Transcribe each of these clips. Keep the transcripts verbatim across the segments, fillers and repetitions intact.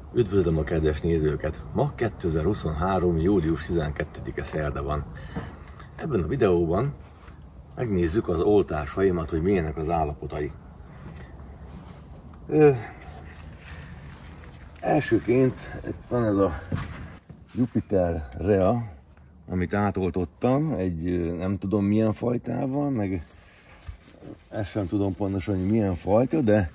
Üdvözlöm a kedves nézőket! Ma kétezer-huszonhárom. július tizenkettedike szerda van. Ebben a videóban megnézzük az oltásaimat, hogy milyenek az állapotai. Ö, elsőként van ez a Jupiter Rea, amit átoltottam egy nem tudom milyen fajtával, meg ezt sem tudom pontosan, hogy milyen fajta, de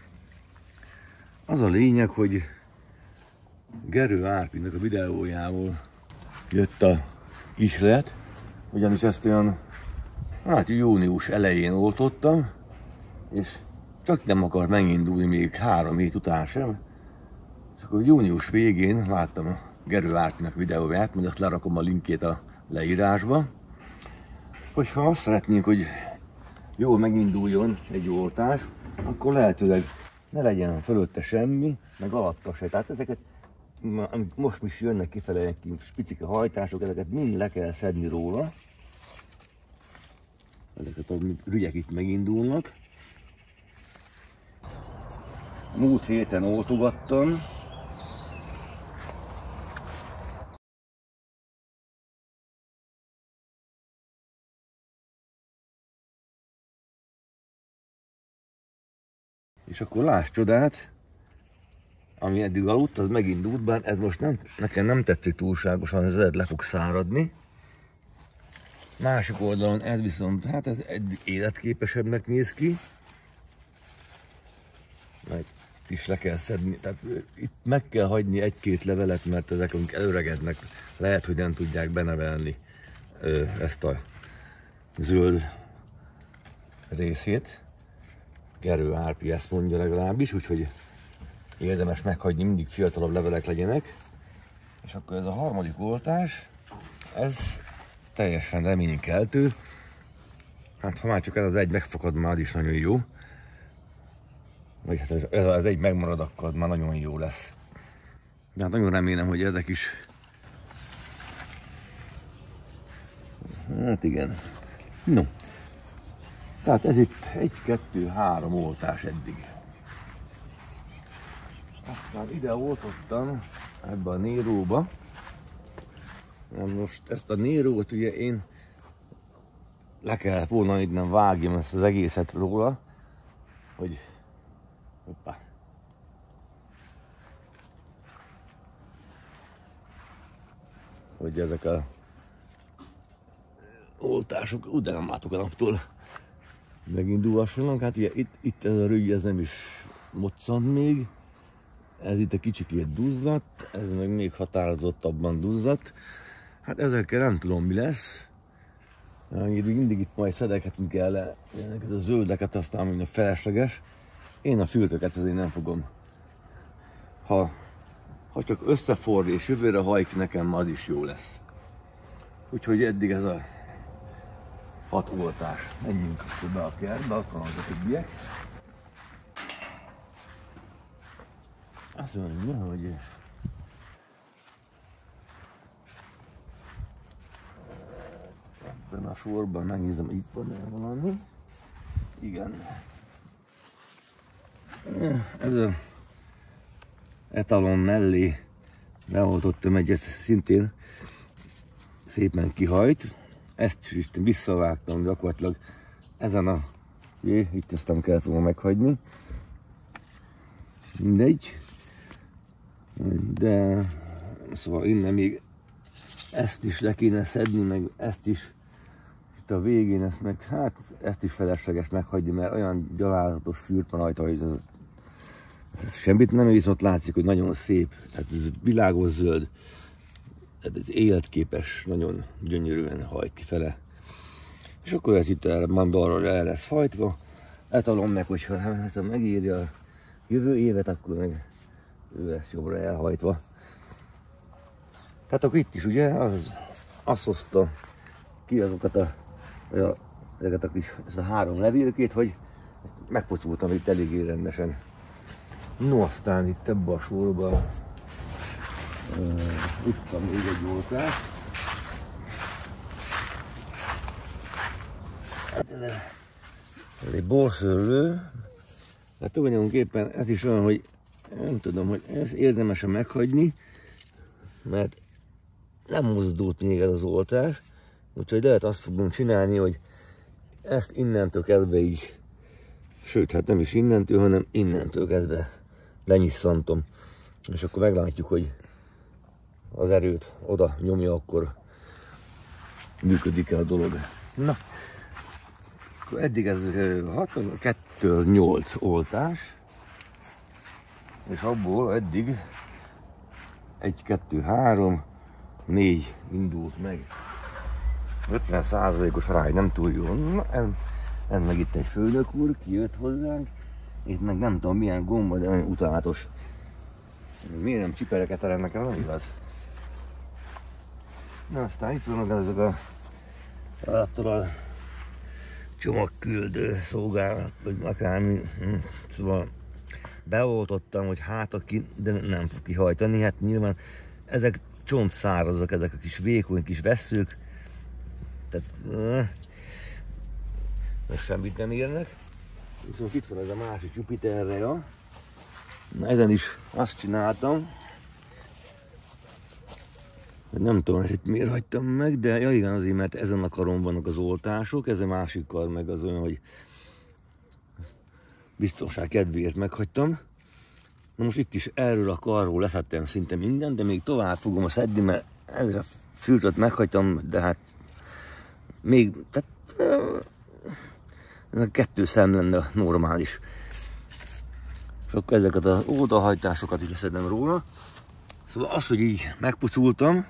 az a lényeg, hogy Gerő Árpinak a videójából jött a ihlet, ugyanis ezt olyan hát június elején oltottam, és csak nem akar megindulni még három hét után sem. És akkor június végén láttam a Gerő Árpinak videóját, majd azt lerakom a linkjét a leírásba, hogyha azt szeretnénk, hogy jól meginduljon egy oltás, akkor lehetőleg ne legyen fölötte semmi, meg alatta se. Tehát ezeket, amik most is jönnek kifele egy picike hajtások, ezeket mind le kell szedni róla. Ezeket a rügyek itt megindulnak. Múlt héten oltogattam. És akkor láss csodát, ami eddig aludt, az megindult, bár ez most nem, nekem nem tetszik túlságosan, ez le fog száradni. Másik oldalon ez viszont, hát ez egy életképesebbnek néz ki. Meg is le kell szedni, tehát itt meg kell hagyni egy-két levelet, mert ezek előregednek, lehet, hogy nem tudják benevelni ezt a zöld részét. Gerő Árpi ezt mondja legalábbis, úgyhogy érdemes meghagyni, mindig fiatalabb levelek legyenek. És akkor ez a harmadik oltás, ez teljesen reménykeltő. Hát ha már csak ez az egy megfakad, már is nagyon jó. Vagy hát ez az egy megmarad, akkor már nagyon jó lesz. De hát nagyon remélem, hogy ezek is... Hát igen. No. Tehát ez itt egy, kettő, három oltás eddig. Aztán ide oltottam ebbe a Néróba. Most ezt a Nérót ugye én le kellett volna, hogy nem vágjam ezt az egészet róla, hogy hoppá. Hogy ezek a oltások, úgy nem látok a naptól megindulhassanak. Hát ugye itt, itt ez a rügy, ez nem is moccant még. Ez itt egy kicsikét duzzadt, ez meg még határozottabban duzzadt. Hát ezekkel nem tudom mi lesz. Mindig itt majd szedekhetünk el ezeket a zöldeket, aztán minden felesleges. Én a fültöket azért nem fogom. Ha, ha csak összeforr és jövőre hajk, nekem az is jó lesz. Úgyhogy eddig ez a hat oltás. Menjünk be a kertbe, akkor az a többiek. Azt mondja, hogy ebben a sorban megnézem, itt van el valami. Igen. Ez a etalon mellé beoltottam egyet, szintén szépen kihajt. Ezt is visszavágtam gyakorlatilag ezen a... Jé, itt ezt nem kellett volna meghagyni. Mindegy. De szóval innen még ezt is le kéne szedni, meg ezt is itt a végén, ezt meg, hát ezt is felesleges meghagyni, mert olyan gyalázatos fűrt van rajta, hogy ez, ez semmit nem, viszont látszik, hogy nagyon szép, tehát ez világos zöld, tehát ez életképes, nagyon gyönyörűen hajt kifele. És akkor ez itt erre, már balra el lesz hajtva, etalon meg, hogyha hát, megírja a jövő évet, akkor meg ő lesz jobbra elhajtva. Tehát akkor itt is ugye az, azt hozta ki azokat a, a, ezeket a kis, ezt a három levélkét, hogy megpocultam itt eléggé rendesen. No, aztán itt ebbe a sorba uh, itt van még egy oltás. Hát ez, ez egy borszörlő, de tulajdonképpen ez is olyan, hogy Nem tudom, hogy ezt érdemes-e meghagyni, mert nem mozdult még ez az oltás, úgyhogy lehet azt fogom csinálni, hogy ezt innentől kezdve így, sőt, hát nem is innentől, hanem innentől kezdve lenyisszantom, és akkor meglátjuk, hogy az erőt oda nyomja, akkor működik-e a dolog. Na, akkor eddig ez hatvankettő nyolc oltás, és abból eddig egy, kettő, három, négy indult meg. ötven százalékos ráj, nem túl jó. Na, ez, ez meg itt egy főnök úr, kijött hozzánk. Itt meg nem tudom milyen gomba, de nagyon utálatos. Miért nem csipereket erre, nekem nem igaz. Na aztán itt vannak ezek a attól a csomagküldő szolgálat, vagy akármi. Szóval beoltottam, hogy hát aki, de nem fog kihajtani. Hát nyilván ezek csontszárazak, ezek a kis vékony kis vesszők. Tehát uh, semmit nem érnek. Viszont itt van ez a másik Jupiter Rea. Na ezen is azt csináltam, hogy nem tudom, ezt miért hagytam meg, de ja igen, azért, mert ezen a karon vannak az oltások, ez a másik kar meg az olyan, hogy biztonság kedvéért meghagytam. Na most itt is erről a karról leszettem szinte mindent, de még tovább fogom szedni, mert ezzel a filtret meghagytam, de hát még, tehát ez a kettő szem lenne normális. És akkor ezeket az oldalhajtásokat is leszedem róla. Szóval az, hogy így megpucultam,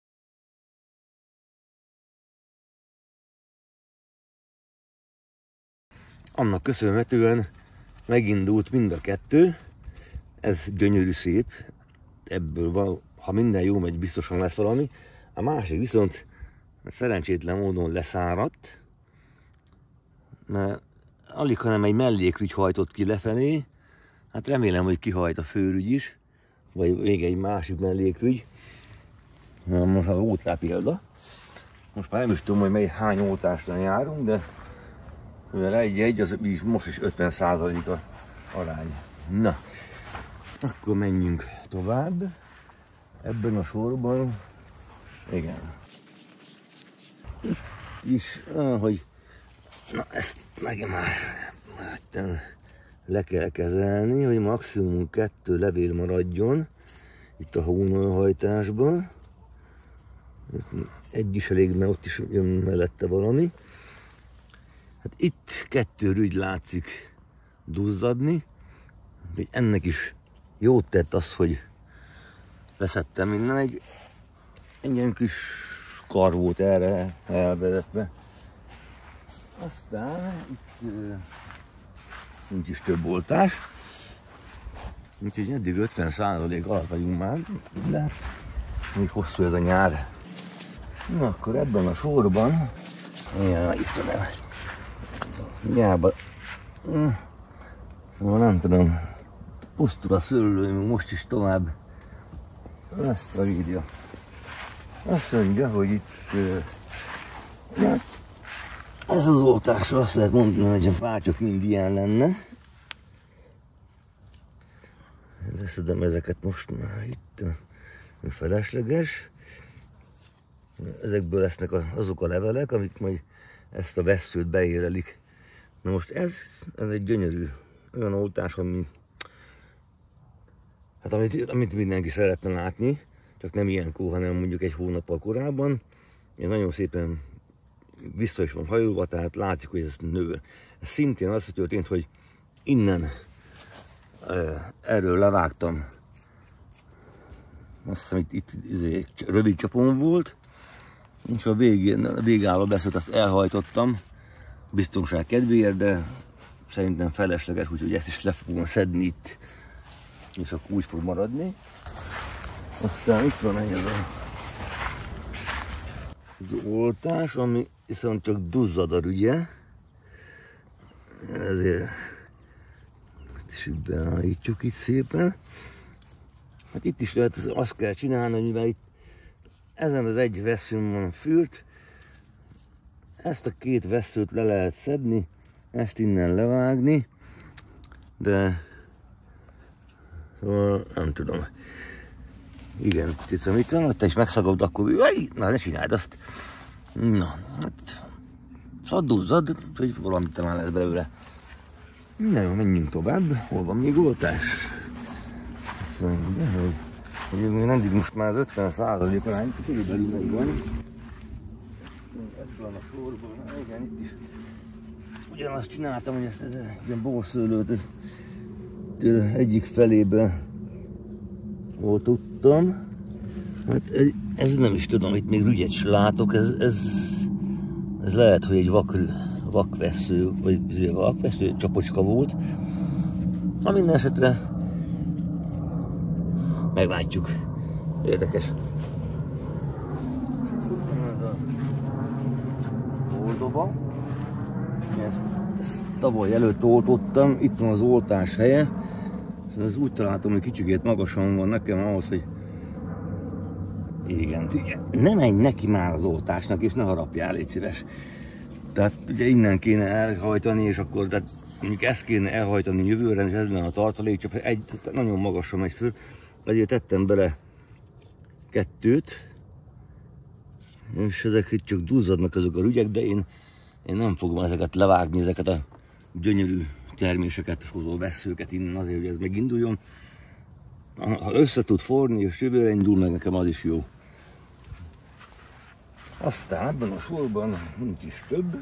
annak köszönhetően megindult mind a kettő. Ez gyönyörű szép, ebből van, ha minden jó megy, biztosan lesz valami. A másik viszont szerencsétlen módon leszáradt, mert alig, hanem egy mellékrügy hajtott ki lefelé. Hát remélem, hogy kihajt a főrügy is, vagy még egy másik mellékrügy. Na, most volt rá példa. Most már nem is tudom, hogy mely hány oltásra járunk, de mivel egy-egy, az így most is ötven százalék a arány. Na, akkor menjünk tovább. Ebben a sorban, igen. Itt is, ahogy, na ezt meg már, már le kell kezelni, hogy maximum kettő levél maradjon itt a hónalhajtásban. Egy is elég, mert ott is jön mellette valami. Hát itt kettő rügy látszik duzzadni, hogy ennek is jót tett az, hogy leszettem minden. Egy, egy ilyen kis kar volt erre elvezetve. Aztán itt nincs is több oltás, úgyhogy eddig ötven százalék alatt vagyunk már, de még hosszú ez a nyár. Na akkor ebben a sorban, ja, itt van el, nyárban, szóval nem tudom, pusztul a szőlő, most is tovább, ezt a írja. Azt mondja, hogy itt, ja, ez az oltás, azt lehet mondani, hogy a fácsok mind ilyen lenne. Leszedem ezeket most már itt a felesleges. Ezekből lesznek azok a levelek, amik majd ezt a vesszőt beérelik. Na most ez, ez egy gyönyörű olyan oltás, ami, hát amit, amit mindenki szeretne látni, csak nem ilyenkor, hanem mondjuk egy hónappal korábban. Én nagyon szépen vissza is van hajolva, tehát látszik, hogy ez nő. Ez szintén az történt, hogy innen erről levágtam. Azt hiszem itt, itt izé, rövid csapon volt, és a végén, a végálló beszélt, azt elhajtottam biztonság kedvéért, de szerintem felesleges, úgyhogy ezt is le fogom szedni itt, és akkor úgy fog maradni. Aztán itt van ez a az oltás, ami viszont csak duzzad a rügye, ezért is beállítjuk itt szépen. Hát itt is lehet, azt kell csinálni, mivel itt ezen az egy vesszőn van fürt, ezt a két vesszőt le lehet szedni, ezt innen levágni, de Szóval nem tudom. Igen, cica-mica, hogy te is megszagod, akkor na, ne csináld azt. Na, hát szaddúzzad, hogy valamit talán lesz belőle. Na jó, menjünk tovább. Hol van még oltás? Azt mondja, hogy, hogy még mindig most már az ötven százalék arány körülbelül megvan. Ettől a sorban, na igen, itt is ugyanazt csináltam, hogy ezt, ezt ilyen borszőlőt egyik felébe oltottam. Hát ez nem is tudom, itt még rügyet is látok, ez, ez, ez lehet, hogy egy vak, vakvesző, vagy vakvesző csapocska volt. Na minden esetre meglátjuk. Érdekes. Ez a oldoba. Ezt, ezt tavaly előtt oltottam, itt van az oltás helye. Ez úgy találtam, hogy kicsikét magasan van nekem ahhoz, hogy igen, igen, ne menj neki már az oltásnak, és ne harapjál, légy szíves. Tehát ugye innen kéne elhajtani, és akkor tehát mondjuk ezt kéne elhajtani jövőre, és ez lenne a tartalék, csak egy nagyon magasan megy föl. Ezért tettem bele kettőt, és ezek itt csak duzzadnak azok a rügyek, de én, én nem fogom ezeket levágni, ezeket a gyönyörű terméseket hozó vesszőket innen azért, hogy ez meginduljon. Ha össze tud forni és jövőre indul meg, nekem az is jó. Aztán ebben a sorban nincs is több.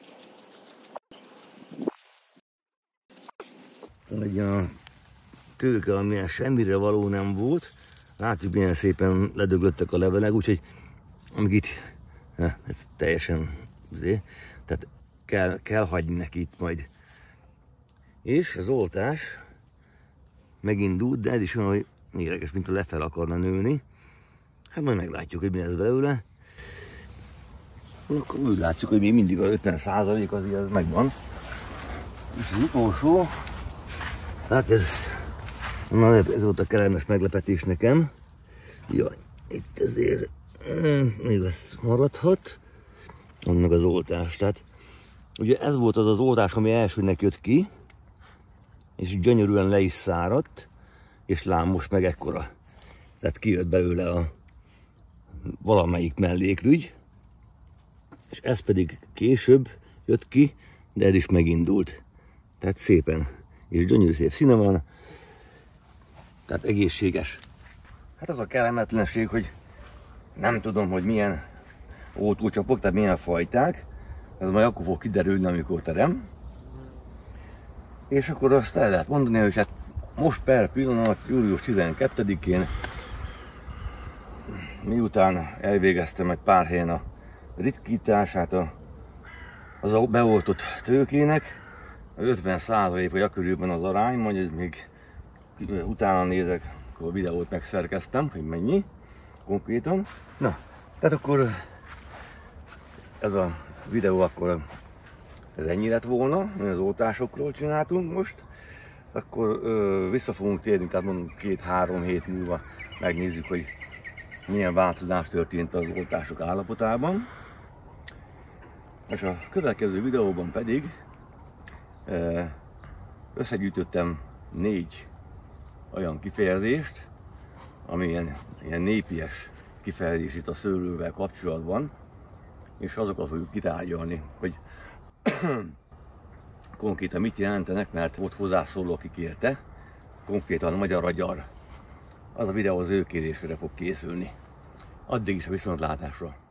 Egy a tőke, amilyen semmire való nem volt. Látjuk, milyen szépen ledöglöttek a levelek, úgyhogy amíg itt, ne, ez teljesen azért, tehát kell, kell hagyni neki itt majd. És az oltás megindult, de ez is olyan, hogy méreges, mint a lefel akarna nőni. Hát majd meglátjuk, hogy mi lesz belőle. Akkor úgy látszik, hogy még mindig a ötven százalék azért ez megvan. És az utolsó, hát ez, na, ez volt a kellemes meglepetés nekem. Jaj, itt azért még az maradhat. Annak az oltás. Tehát ugye ez volt az az oltás, ami elsőnek jött ki, és gyönyörűen le is száradt, és lám most meg ekkora. Tehát kijött belőle a valamelyik mellékrügy, és ez pedig később jött ki, de ez is megindult. Tehát szépen, és gyönyörű szép színe van, tehát egészséges. Hát az a kellemetlenség, hogy nem tudom, hogy milyen oltócsapok, tehát milyen fajták, ez majd akkor fog kiderülni, amikor terem. És akkor azt el lehet mondani, hogy hát most per pillanat, július tizenkettedikén, miután elvégeztem egy pár helyen a ritkítását a, az a beoltott tőkének, az ötven százalék vagy akkörülben az arány, majd ez még utána nézek, akkor a videót megszerkeztem, hogy mennyi konkrétan. Na, tehát akkor ez a videó akkor ez ennyi lett volna, az oltásokról csináltunk most. Akkor ö, vissza fogunk térni, tehát mondom két-három hét múlva megnézzük, hogy milyen változás történt az oltások állapotában. És a következő videóban pedig ö, összegyűjtöttem négy olyan kifejezést, ami ilyen, ilyen népies kifejezés itt a szőlővel kapcsolatban, és azokat fogjuk kitárgyalni, hogy konkrétan mit jelentenek, mert volt hozzászóló, aki kérte, konkrétan a magyar agyar. Az a videó az ő kérésére fog készülni. Addig is a viszontlátásra!